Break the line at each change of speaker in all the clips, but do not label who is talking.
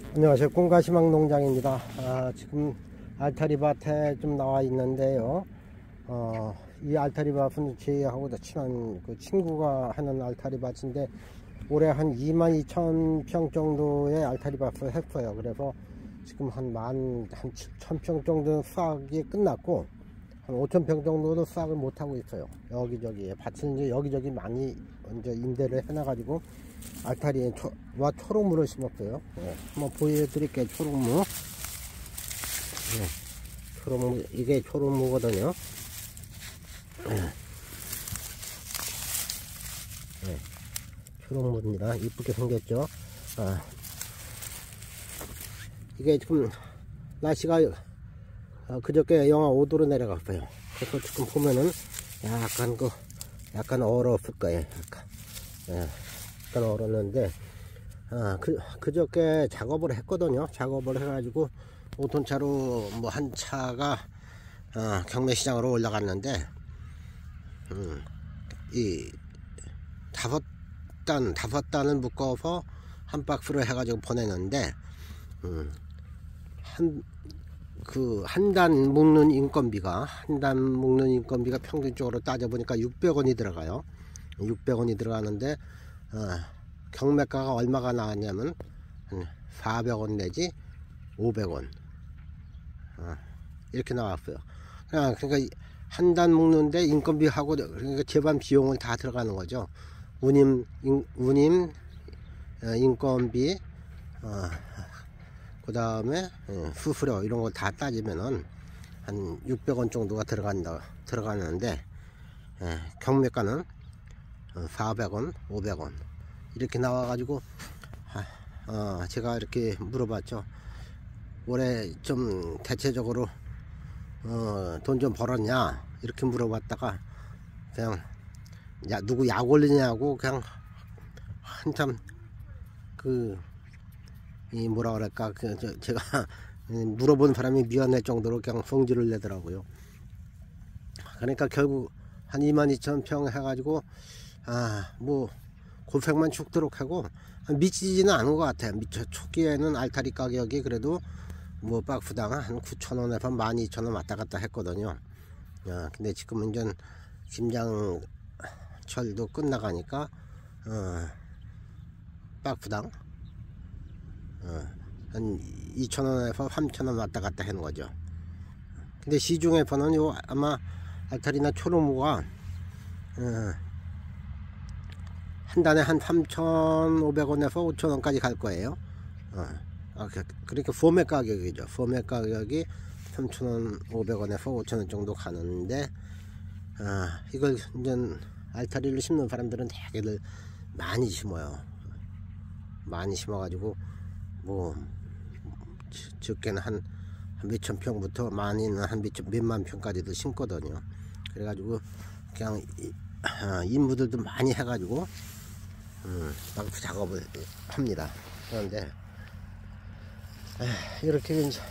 안녕하세요. 꿈가시망 농장입니다. 지금 알타리밭에 좀 나와 있는데요. 이 알타리밭은 저하고 친한 그 친구가 하는 알타리밭인데 올해 한 22,000평 정도의 알타리밭을 했어요. 그래서 지금 한 1,000평 정도는 수확이 끝났고 한 5,000평 정도도 수확을 못하고 있어요. 여기저기 밭을 이제 여기저기 많이 이제 임대를 해놔가지고 알타리에 초록무를 심었어요. 한번 보여드릴게요. 초록무. 초록무, 이게 초록무거든요. 초록무입니다. 이쁘게 생겼죠. 이게 지금 날씨가 그저께 영하 5도로 내려갔어요. 그래서 지금 보면은 약간 얼었을 거예요. 약간 얼었는데 그저께 작업을 했거든요. 작업을 해가지고 5톤차로 뭐 한 차가 경매시장으로 올라갔는데 이 다섯 단을 묶어서 한 박스를 해가지고 보내는데 한 단 묶는 인건비가 평균적으로 따져보니까 600원이 들어가요. 600원이 들어가는데 경매가가 얼마가 나왔냐면 400원 내지 500원 이렇게 나왔어요. 그러니까 한 단 묶는데 인건비하고 그러니까 제반 비용을 다 들어가는 거죠. 운임 인건비 그 다음에 수수료 이런 거 다 따지면은 한 600원 정도가 들어가는데 경매가는 400원 500원 이렇게 나와가지고 제가 이렇게 물어봤죠. 올해 좀 대체적으로 돈 좀 벌었냐 이렇게 물어봤다가 그냥 누구 약 올리냐고 그냥 한참 뭐라 그럴까 제가 물어본 사람이 미안할 정도로 그냥 성질을 내더라고요. 그러니까 결국 한 22,000평 해가지고 뭐 고생만 죽도록 하고 미치지는 않은 것 같아요. 초기에는 알타리 가격이 그래도 뭐 박스당 한 9,000원에서 12,000원 왔다 갔다 했거든요. 근데 지금은 이제 김장철도 끝나가니까 박스당 한 2,000원에서 3,000원 왔다 갔다 하는 거죠. 근데 시중에서는 아마 알타리나 초록무가 한 단에 한 3,500원에서 5,000원까지 갈 거예요. 그러니까 소매 가격이죠. 소매 가격이 3,000원, 500원에서 5,000원 정도 가는데 이걸 이제 알타리를 심는 사람들은 대개들 많이 심어요. 많이 심어가지고 뭐 적게는 한 몇천 평부터 많이는 한 몇만 평까지도 심거든요. 그래가지고 그냥 인부들도 많이 해가지고 박스 작업을 합니다. 그런데 이렇게 이제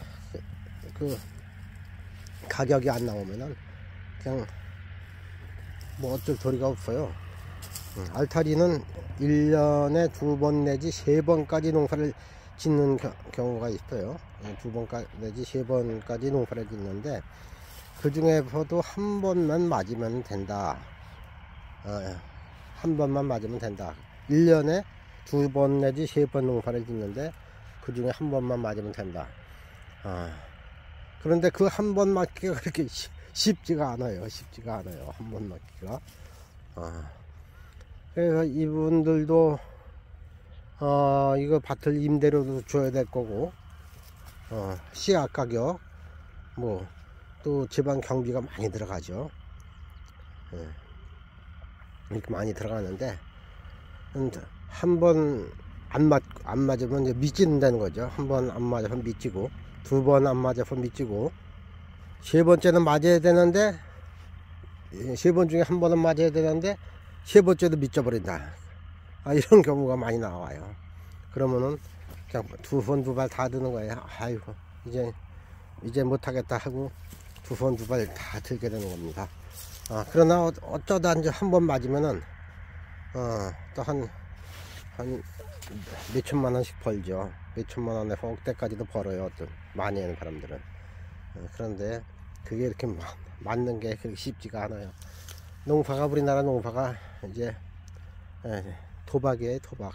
가격이 안 나오면은 그냥 뭐 어쩔 도리가 없어요. 알타리는 1년에 2번 내지 3번까지 농사를 짓는 경우가 있어요. 2번 내지 3번까지 농사를 짓는데 그 중에서도 한 번만 맞으면 된다. 한 번만 맞으면 된다. 1년에 2번 내지 3번 농사를 짓는데 그 중에 한 번만 맞으면 된다. 그런데 그 한 번 맞기가 그렇게 쉽지가 않아요. 한 번 맞기가. 그래서 이분들도 이거 밭을 임대료도 줘야 될 거고 씨앗 가격 뭐 또 지방 경비가 많이 들어가죠. 이렇게 많이 들어가는데 한 번 안 맞으면 이제 미치는다는 거죠. 한 번 안 맞아서 미치고 2번 안 맞아서 미치고 3번째는 맞아야 되는데 3번 중에 한 번은 맞아야 되는데 3번째도 미쳐버린다. 이런 경우가 많이 나와요. 그러면은 그냥 2번 2발 다 드는 거예요. 아이고 이제 못하겠다 하고 2번 2발 다 들게 되는 겁니다. 그러나 어쩌다 이제 한 번 맞으면은 또 한 한 몇천만 원씩 벌죠. 몇천만 원에서 억대까지도 벌어요. 또 많이 하는 사람들은. 그런데 그게 이렇게 맞는 게 그렇게 쉽지가 않아요. 농사가, 우리나라 농사가 이제 도박이에요. 도박.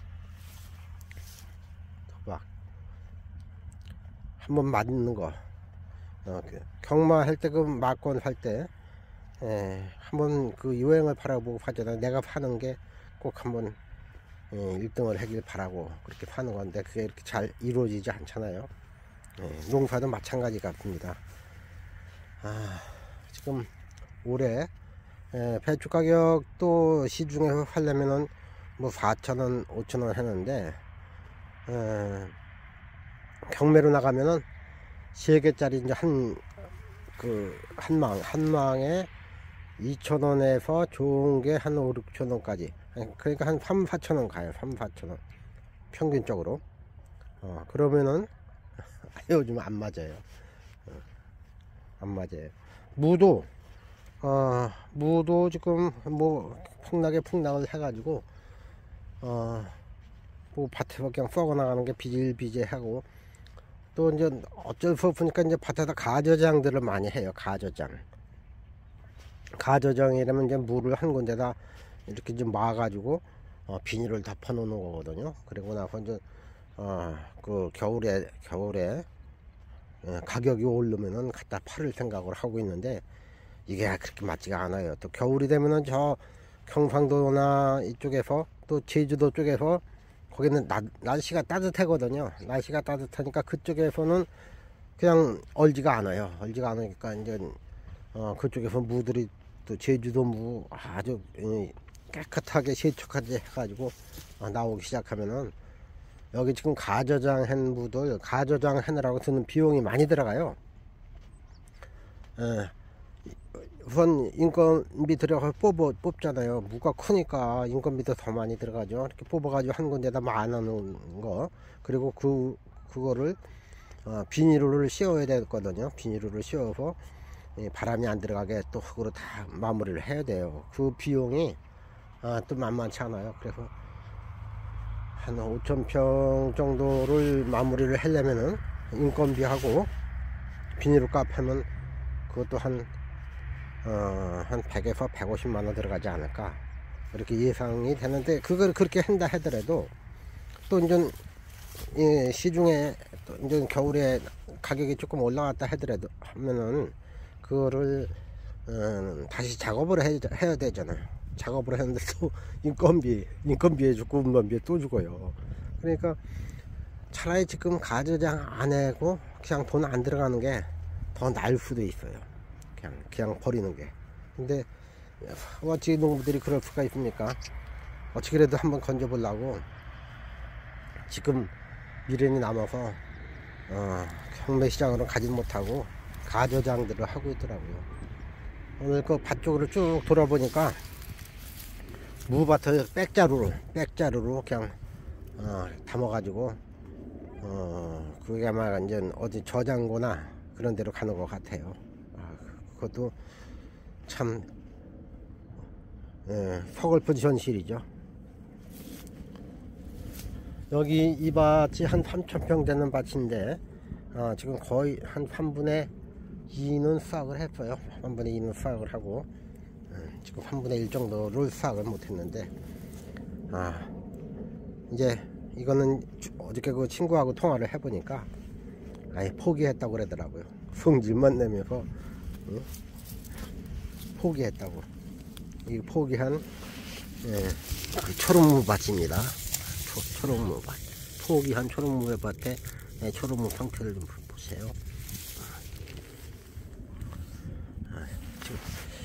한번 맞는 거. 경마할 때 그 막권 할 때 한번 그 유행을 바라보고 파잖아요. 내가 파는 게 꼭 한번 1등을 하길 바라고 그렇게 파는 건데 그게 이렇게 잘 이루어지지 않잖아요. 농사도 마찬가지 같습니다. 지금 올해 배추 가격도 시중에서 팔려면은 뭐 4,000원 5,000원 하는데 경매로 나가면은 3개짜리 이제 한 망에 2,000원에서 좋은 게 한 5, 6,000원까지, 그러니까 한 3, 4,000원 가요. 3, 4,000원 평균적으로. 그러면은 요즘 안 맞아요. 안 맞아요. 무도 지금 뭐 폭락을 해가지고 뭐 밭에서 그냥 썩어 나가는 게 비질비질하고, 또 이제 어쩔 수 없으니까 이제 밭에다 가저장들을 많이 해요. 가저장이라면 이제 물을 한 군데다 이렇게 좀 막아가지고 비닐을 덮어 놓는 거거든요. 그리고 나서 이제 그 겨울에 가격이 오르면은 갖다 팔을 생각을 하고 있는데 이게 그렇게 맞지가 않아요. 또 겨울이 되면은 저 경상도나 이쪽에서 또 제주도 쪽에서 거기는 날씨가 따뜻하거든요. 날씨가 따뜻하니까 그쪽에서는 그냥 얼지가 않아요. 얼지가 않으니까 이제 그쪽에서 무들이 또 제주도 무 아주 깨끗하게 세척하게 해가지고 나오기 시작하면은, 여기 지금 가저장 한 무들 가저장 하느라고 드는 비용이 많이 들어가요. 우선 인건비 들어가서 뽑잖아요. 무가 크니까 인건비도 더 많이 들어가죠. 이렇게 뽑아가지고 한 군데다 많아놓은 거, 그리고 그거를 비닐을 씌워야 되거든요. 비닐을 씌워서 바람이 안 들어가게 또 흙으로 다 마무리를 해야 돼요. 그 비용이 또 만만치 않아요. 그래서 한 5,000평 정도를 마무리를 하려면은 인건비하고 비닐을 깎으면 그것도 한 100에서 150만 원 들어가지 않을까, 이렇게 예상이 되는데, 그걸 그렇게 한다 하더라도 또 이제 시중에 또 이제 겨울에 가격이 조금 올라갔다 하더라도 하면은 그거를 다시 작업을 해야 되잖아요. 작업을 했는데 또 인건비에 죽고 운반비에 또 죽어요. 그러니까 차라리 지금 가저장 안 하고 그냥 돈 안 들어가는 게 더 나을 수도 있어요. 그냥 버리는 게. 근데 어찌 농부들이 그럴 수가 있습니까? 어찌그래도 한번 건져 보려고 지금 미련이 남아서 경매 시장으로 가지 못하고 가저장들을 하고 있더라고요. 오늘 그 밭 쪽으로 쭉 돌아보니까 무밭을 백자루로 그냥 담아가지고 그게 아마 이제 어디 저장고나 그런 데로 가는 것 같아요. 그것도 참 서글픈 현실이죠. 여기 이 밭이 한 3,000평 되는 밭인데 지금 거의 한 3분의 2는 수확을 했어요. 3분의 2는 수확을 하고 지금 3분의 1 정도를 수확을 못했는데, 이제 이거는 어저께 그 친구하고 통화를 해보니까 아예 포기했다고 그러더라고요. 성질만 내면서 포기했다고. 이 포기한 그 초록무 밭입니다. 초록무 밭. 포기한 초록무 밭에 초록무 상태를 좀 보세요. 지금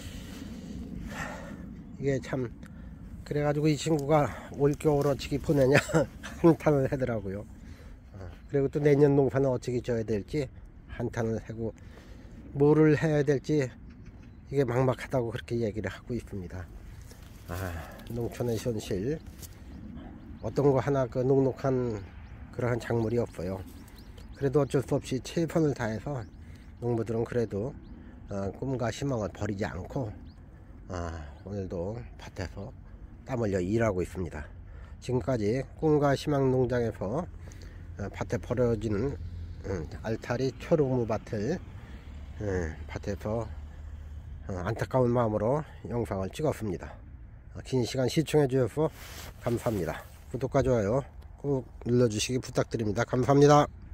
이게 참, 그래가지고 이 친구가 올겨울 어찌기 보내냐 한탄을 하더라고요. 그리고 또 내년 농사는 어찌기 져야 될지 한탄을 하고, 뭐를 해야 될지 이게 막막하다고 그렇게 얘기를 하고 있습니다. 농촌의 현실, 어떤 거 하나 그 녹록한 그러한 작물이 없어요. 그래도 어쩔 수 없이 최선을 다해서 농부들은 그래도 꿈과 희망을 버리지 않고 오늘도 밭에서 땀 흘려 일하고 있습니다. 지금까지 꿈과 희망 농장에서 밭에 버려지는 알타리 초록무 밭을 밭에서 안타까운 마음으로 영상을 찍었습니다. 긴 시간 시청해 주셔서 감사합니다. 구독과 좋아요 꼭 눌러주시기 부탁드립니다. 감사합니다.